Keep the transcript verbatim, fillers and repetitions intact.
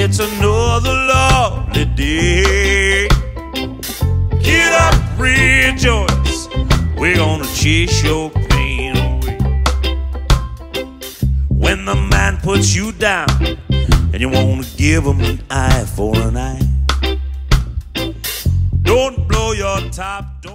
it's another lovely day. Get up, rejoice, we're gonna chase your pain away. When the man puts you down and you wanna give him an eye for an eye, don't blow your top. Don't